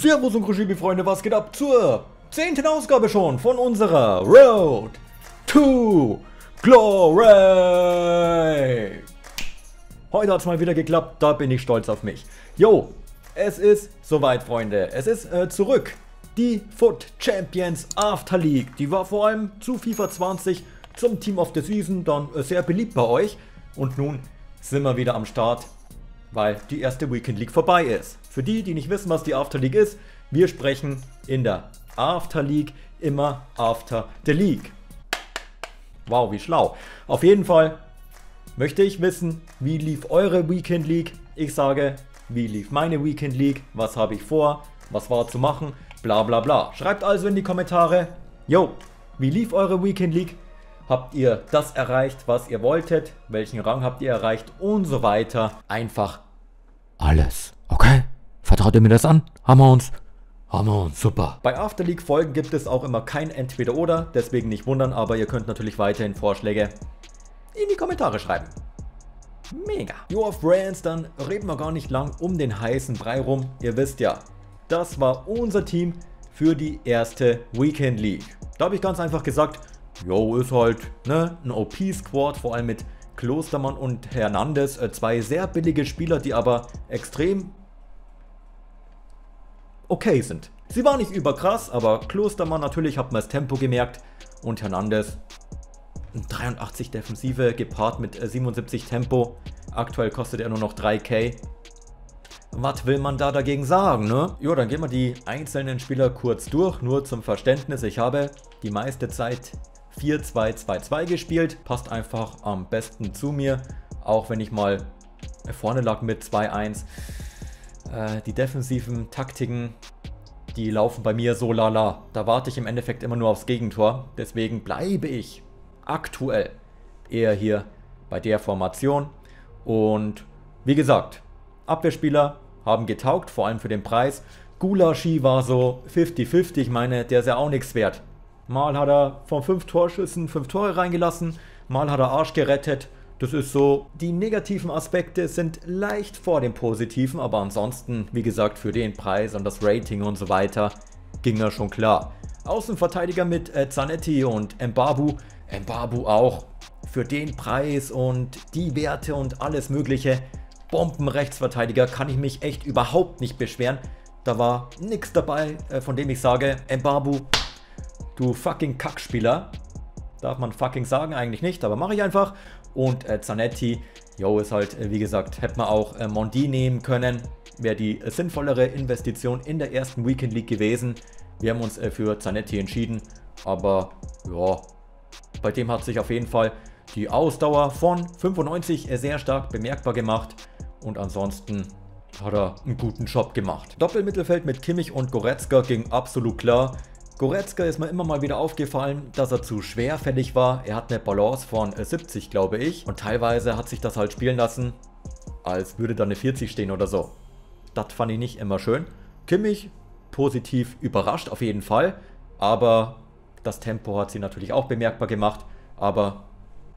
Servus und Grüße, Freunde, was geht ab zur 10. Ausgabe schon von unserer Road to Glory. Heute hat es mal wieder geklappt, da bin ich stolz auf mich. Jo, es ist soweit, Freunde. Es ist zurück. Die FUT Champions After League. Die war vor allem zu FIFA 20 zum Team of the Season dann sehr beliebt bei euch. Und nun sind wir wieder am Start, weil die erste Weekend League vorbei ist. Für die, die nicht wissen, was die After League ist, wir sprechen in der After League immer after the League. Wow, wie schlau. Auf jeden Fall möchte ich wissen, wie lief eure Weekend League? Ich sage, wie lief meine Weekend League? Was habe ich vor? Was war zu machen? Bla bla bla. Schreibt also in die Kommentare, yo, wie lief eure Weekend League? Habt ihr das erreicht, was ihr wolltet? Welchen Rang habt ihr erreicht? Und so weiter. Einfach alles. Okay? Vertraut ihr mir das an? Haben wir uns, super. Bei After League Folgen gibt es auch immer kein Entweder-Oder, deswegen nicht wundern, aber ihr könnt natürlich weiterhin Vorschläge in die Kommentare schreiben. Mega. Jo, auf Brands, dann reden wir gar nicht lang um den heißen Brei rum. Ihr wisst ja, das war unser Team für die erste Weekend League. Da habe ich ganz einfach gesagt, jo, ist halt ne, ein OP-Squad, vor allem mit Klostermann und Hernandez. Zwei sehr billige Spieler, die aber extrem okay sind. Sie waren nicht überkrass, aber Klostermann natürlich hat man das Tempo gemerkt und Hernandez 83 Defensive gepaart mit 77 Tempo. Aktuell kostet er nur noch 3K. Was will man da dagegen sagen, ne? Jo, dann gehen wir die einzelnen Spieler kurz durch, nur zum Verständnis. Ich habe die meiste Zeit 4-2-2-2 gespielt, passt einfach am besten zu mir, auch wenn ich mal vorne lag mit 2-1. Die defensiven Taktiken, die laufen bei mir so lala. Da warte ich im Endeffekt immer nur aufs Gegentor. Deswegen bleibe ich aktuell eher hier bei der Formation. Und wie gesagt, Abwehrspieler haben getaugt, vor allem für den Preis. Gulaschi war so 50-50, ich meine, der ist ja auch nichts wert. Mal hat er von 5 Torschüssen 5 Tore reingelassen, mal hat er Arsch gerettet. Das ist so, die negativen Aspekte sind leicht vor den positiven, aber ansonsten, wie gesagt, für den Preis und das Rating und so weiter, ging er schon klar. Außenverteidiger mit Zanetti und Mbabu. Mbabu auch für den Preis und die Werte und alles mögliche. Bombenrechtsverteidiger, kann ich mich echt überhaupt nicht beschweren. Da war nichts dabei, von dem ich sage, Mbabu, du fucking Kackspieler. Darf man fucking sagen, eigentlich nicht, aber mache ich einfach. Und Zanetti, jo, ist halt, wie gesagt, hätte man auch Mondi nehmen können. Wäre die sinnvollere Investition in der ersten Weekend League gewesen. Wir haben uns für Zanetti entschieden, aber ja, bei dem hat sich auf jeden Fall die Ausdauer von 95 sehr stark bemerkbar gemacht. Und ansonsten hat er einen guten Job gemacht. Doppelmittelfeld mit Kimmich und Goretzka ging absolut klar. Goretzka ist mir immer mal wieder aufgefallen, dass er zu schwerfällig war. Er hat eine Balance von 70, glaube ich. Und teilweise hat sich das halt spielen lassen, als würde da eine 40 stehen oder so. Das fand ich nicht immer schön. Kimmich positiv überrascht auf jeden Fall. Aber das Tempo hat sie natürlich auch bemerkbar gemacht. Aber,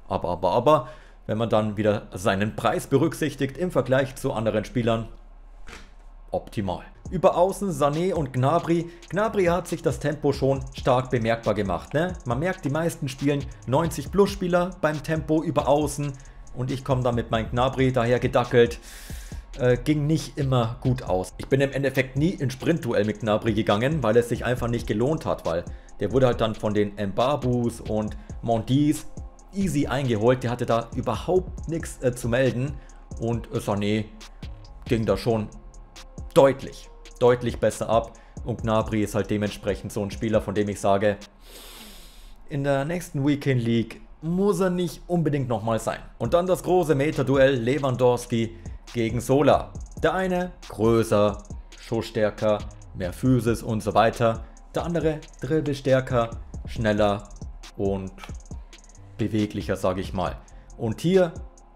wenn man dann wieder seinen Preis berücksichtigt im Vergleich zu anderen Spielern, optimal. Über Außen Sané und Gnabry. Gnabry hat sich das Tempo schon stark bemerkbar gemacht. Ne? Man merkt, die meisten spielen 90 plus Spieler beim Tempo über Außen. Und ich komme da mit meinem Gnabry daher gedackelt. Ging nicht immer gut aus. Ich bin im Endeffekt nie in Sprintduell mit Gnabry gegangen, weil es sich einfach nicht gelohnt hat. Weil der wurde halt dann von den Mbabus und Mondis easy eingeholt. Der hatte da überhaupt nichts zu melden. Und Sané ging da schon deutlich besser ab. Und Gnabry ist halt dementsprechend so ein Spieler, von dem ich sage, in der nächsten Weekend League muss er nicht unbedingt nochmal sein. Und dann das große Meta-Duell Lewandowski gegen Sola. Der eine größer, schussstärker, mehr Physis und so weiter. Der andere dribbelstärker, schneller und beweglicher, sage ich mal. Und hier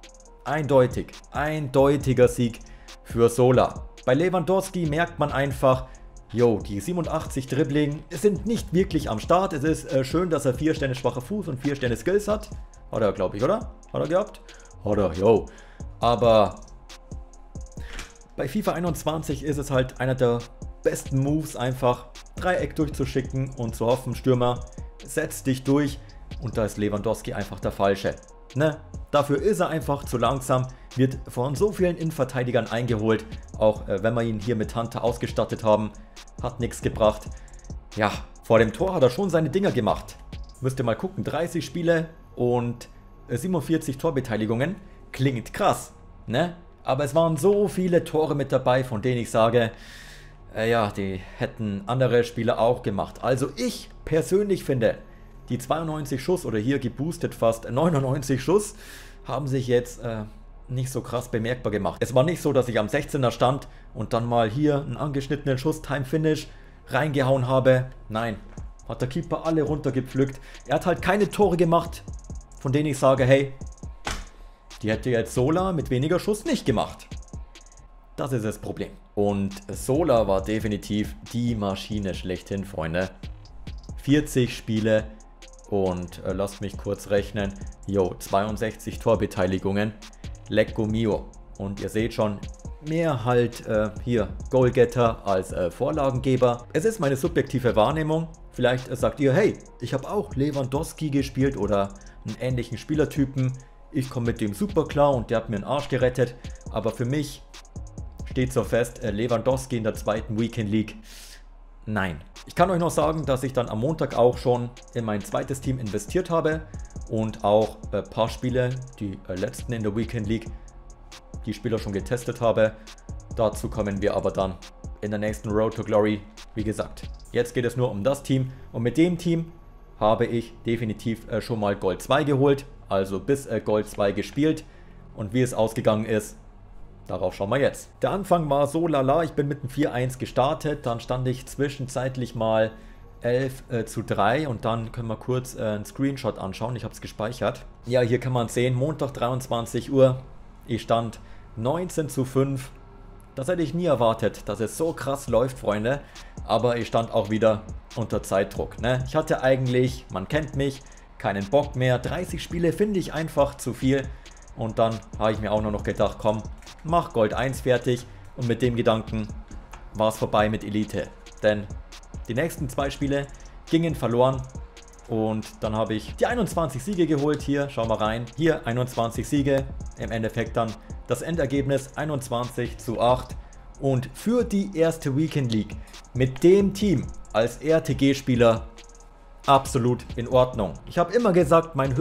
eindeutiger Sieg für Sola. Bei Lewandowski merkt man einfach, jo, die 87 Dribbling sind nicht wirklich am Start. Es ist schön, dass er 4 Sterne schwacher Fuß und 4 Sterne Skills hat. Hat er, glaube ich, oder? Hat er gehabt? Hat er, jo. Aber bei FIFA 21 ist es halt einer der besten Moves einfach Dreieck durchzuschicken und zu hoffen, Stürmer, setz dich durch. Und da ist Lewandowski einfach der Falsche. Ne? Dafür ist er einfach zu langsam, wird von so vielen Innenverteidigern eingeholt. Auch wenn wir ihn hier mit Hunter ausgestattet haben, hat nichts gebracht. Ja, vor dem Tor hat er schon seine Dinger gemacht. Müsst ihr mal gucken, 30 Spiele und 47 Torbeteiligungen. Klingt krass, ne? Aber es waren so viele Tore mit dabei, von denen ich sage, ja, die hätten andere Spieler auch gemacht. Also ich persönlich finde, die 92 Schuss oder hier geboostet fast 99 Schuss haben sich jetzt nicht so krass bemerkbar gemacht. Es war nicht so, dass ich am 16er stand und dann mal hier einen angeschnittenen Schuss, Time Finish, reingehauen habe. Nein, hat der Keeper alle runtergepflückt. Er hat halt keine Tore gemacht, von denen ich sage, hey, die hätte jetzt Sola mit weniger Schuss nicht gemacht. Das ist das Problem. Und Sola war definitiv die Maschine schlechthin, Freunde. 40 Spiele und lasst mich kurz rechnen. 62 Torbeteiligungen. Lecco mio. Und ihr seht schon, mehr halt hier Goalgetter als Vorlagengeber. Es ist meine subjektive Wahrnehmung. Vielleicht sagt ihr, hey, ich habe auch Lewandowski gespielt oder einen ähnlichen Spielertypen. Ich komme mit dem super klar und der hat mir den Arsch gerettet. Aber für mich steht so fest, Lewandowski in der zweiten Weekend League. Nein. Ich kann euch noch sagen, dass ich dann am Montag auch schon in mein zweites Team investiert habe und auch ein paar Spiele, die letzten in der Weekend League, die Spieler schon getestet habe. Dazu kommen wir aber dann in der nächsten Road to Glory. Wie gesagt, jetzt geht es nur um das Team und mit dem Team habe ich definitiv schon mal Gold 2 geholt, also bis Gold 2 gespielt und wie es ausgegangen ist, darauf schauen wir jetzt. Der Anfang war so lala, ich bin mit einem 4-1 gestartet, dann stand ich zwischenzeitlich mal 11:3 und dann können wir kurz einen Screenshot anschauen, ich habe es gespeichert. Ja, hier kann man sehen, Montag 23 Uhr, ich stand 19:5. Das hätte ich nie erwartet, dass es so krass läuft, Freunde. Aber ich stand auch wieder unter Zeitdruck. Ne? Ich hatte eigentlich, man kennt mich, keinen Bock mehr. 30 Spiele finde ich einfach zu viel. Und dann habe ich mir auch nur noch gedacht, komm, mach Gold 1 fertig. Und mit dem Gedanken war es vorbei mit Elite. Denn die nächsten 2 Spiele gingen verloren. Und dann habe ich die 21 Siege geholt. Hier, schau mal rein. Hier 21 Siege. Im Endeffekt dann das Endergebnis 21:8. Und für die erste Weekend League mit dem Team als RTG-Spieler absolut in Ordnung. Ich habe immer gesagt, mein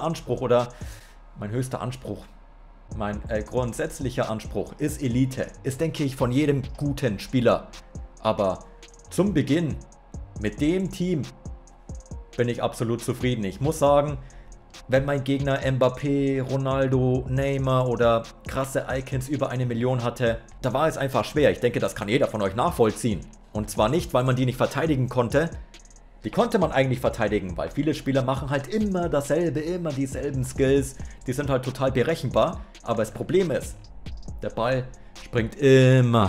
grundsätzlicher Anspruch ist Elite. Ist, denke ich, von jedem guten Spieler. Aber zum Beginn mit dem Team bin ich absolut zufrieden. Ich muss sagen, wenn mein Gegner Mbappé, Ronaldo, Neymar oder krasse Icons über 1 Million hatte, da war es einfach schwer. Ich denke, das kann jeder von euch nachvollziehen. Und zwar nicht, weil man die nicht verteidigen konnte. Die konnte man eigentlich verteidigen, weil viele Spieler machen halt immer dasselbe, immer dieselben Skills. Die sind halt total berechenbar. Aber das Problem ist, der Ball springt immer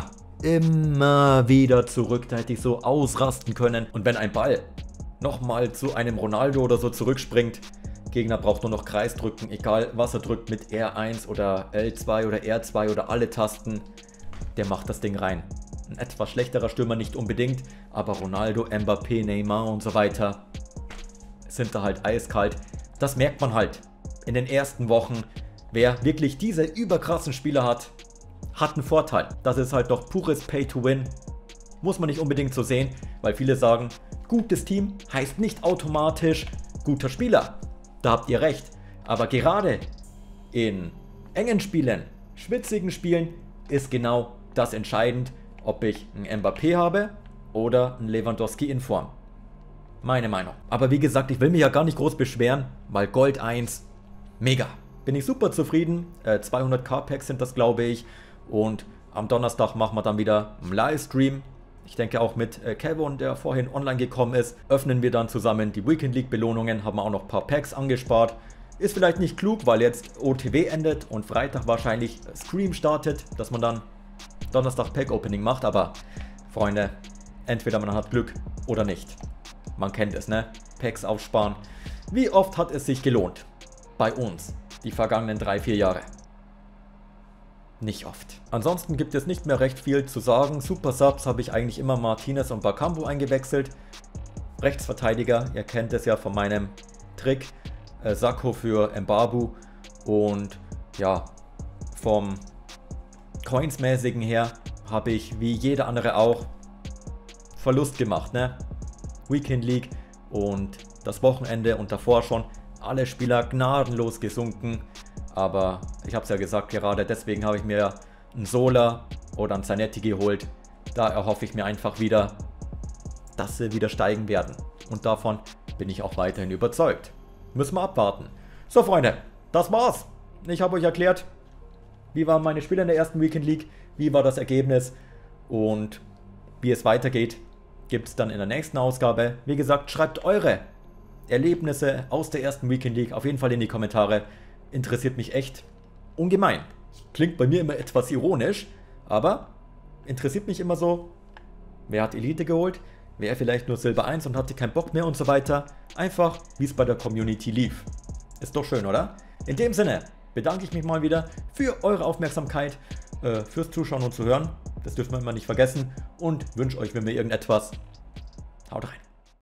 wieder zurück. Da hätte ich so ausrasten können. Und wenn ein Ball nochmal zu einem Ronaldo oder so zurückspringt, Gegner braucht nur noch Kreis drücken, egal was er drückt mit R1 oder L2 oder R2 oder alle Tasten, der macht das Ding rein. Ein etwas schlechterer Stürmer nicht unbedingt, aber Ronaldo, Mbappé, Neymar und so weiter sind da halt eiskalt. Das merkt man halt in den ersten Wochen. Wer wirklich diese überkrassen Spieler hat, hat einen Vorteil. Das ist halt doch pures Pay-to-Win. Muss man nicht unbedingt so sehen, weil viele sagen, gutes Team heißt nicht automatisch guter Spieler. Da habt ihr recht. Aber gerade in engen Spielen, schwitzigen Spielen, ist genau das entscheidend, ob ich einen Mbappé habe oder einen Lewandowski in Form. Meine Meinung. Aber wie gesagt, ich will mich ja gar nicht groß beschweren, weil Gold 1, mega. Bin ich super zufrieden. 200k Packs sind das, glaube ich. Und am Donnerstag machen wir dann wieder einen Livestream. Ich denke auch mit Kevin, der vorhin online gekommen ist, öffnen wir dann zusammen die Weekend League Belohnungen, haben wir auch noch ein paar Packs angespart. Ist vielleicht nicht klug, weil jetzt OTW endet und Freitag wahrscheinlich Stream startet, dass man dann Donnerstag Pack Opening macht, aber Freunde, entweder man hat Glück oder nicht. Man kennt es, ne? Packs aufsparen. Wie oft hat es sich gelohnt? Bei uns, die vergangenen 3-4 Jahre. nicht oft. Ansonsten gibt es nicht mehr recht viel zu sagen. Super Subs habe ich eigentlich immer Martinez und Bakambu eingewechselt. Rechtsverteidiger, ihr kennt es ja von meinem Trick. Sakho für Mbabu. Und ja, vom Coins-mäßigen her habe ich wie jeder andere auch Verlust gemacht, ne? Weekend League und das Wochenende und davor schon alle Spieler gnadenlos gesunken. Aber ich habe es ja gesagt, gerade deswegen habe ich mir einen Sola oder einen Zanetti geholt. Da erhoffe ich mir einfach wieder, dass sie wieder steigen werden. Und davon bin ich auch weiterhin überzeugt. Müssen wir abwarten. So Freunde, das war's. Ich habe euch erklärt, wie waren meine Spiele in der ersten Weekend League, wie war das Ergebnis und wie es weitergeht, gibt es dann in der nächsten Ausgabe. Wie gesagt, schreibt eure Erlebnisse aus der ersten Weekend League auf jeden Fall in die Kommentare. Interessiert mich echt ungemein. Klingt bei mir immer etwas ironisch, aber interessiert mich immer so, wer hat Elite geholt, wer vielleicht nur Silber 1 und hatte keinen Bock mehr und so weiter. Einfach, wie es bei der Community lief. Ist doch schön, oder? In dem Sinne bedanke ich mich mal wieder für eure Aufmerksamkeit, fürs Zuschauen und Zuhören. Das dürfen wir immer nicht vergessen und wünsche euch, wenn mir irgendetwas. Haut rein.